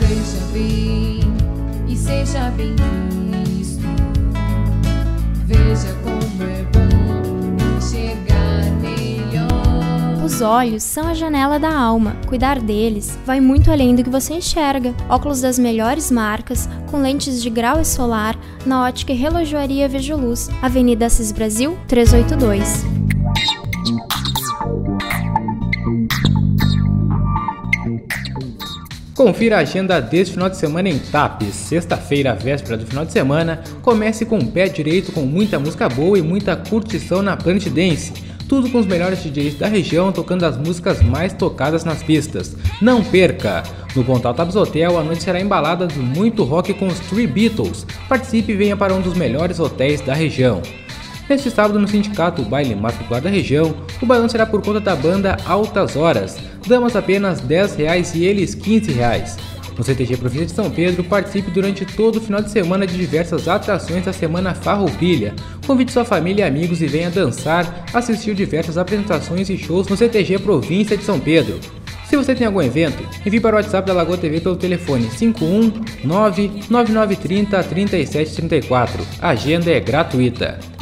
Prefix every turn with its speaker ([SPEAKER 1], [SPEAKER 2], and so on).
[SPEAKER 1] Veja bem e seja bem visto. Veja como é bom enxergar melhor.
[SPEAKER 2] Os olhos são a janela da alma. Cuidar deles vai muito além do que você enxerga. Óculos das melhores marcas, com lentes de grau e solar, na Ótica e Relojoaria Vejo Luz, Avenida Assis Brasil, 382.
[SPEAKER 3] Confira a agenda deste final de semana em Tapes. Sexta-feira, véspera do final de semana, comece com o pé direito com muita música boa e muita curtição na Planet Dance. Tudo com os melhores DJs da região tocando as músicas mais tocadas nas pistas. Não perca! No Pontal Tabs Hotel, a noite será embalada de muito rock com os Three Beatles. Participe e venha para um dos melhores hotéis da região. Neste sábado, no Sindicato, o baile mais popular da região, o bailão será por conta da banda Altas Horas. Damas apenas R$10 e eles R$15. No CTG Província de São Pedro, participe durante todo o final de semana de diversas atrações da Semana Farroupilha. Convide sua família e amigos e venha dançar, assistir diversas apresentações e shows no CTG Província de São Pedro. Se você tem algum evento, envie para o WhatsApp da Lagoa TV pelo telefone 519-9930-3734. A agenda é gratuita.